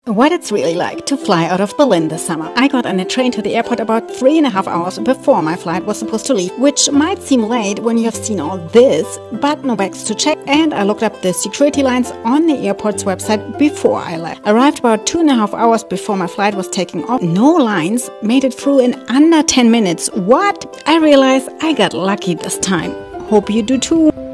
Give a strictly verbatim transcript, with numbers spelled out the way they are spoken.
What it's really like to fly out of Berlin this summer. I got on a train to the airport about three and a half hours before my flight was supposed to leave, which might seem late when you have seen all this, but no bags to check, and I looked up the security lines on the airport's website before I left. Arrived about two and a half hours before my flight was taking off. No lines, made it through in under ten minutes. What? I realized I got lucky this time. Hope you do too.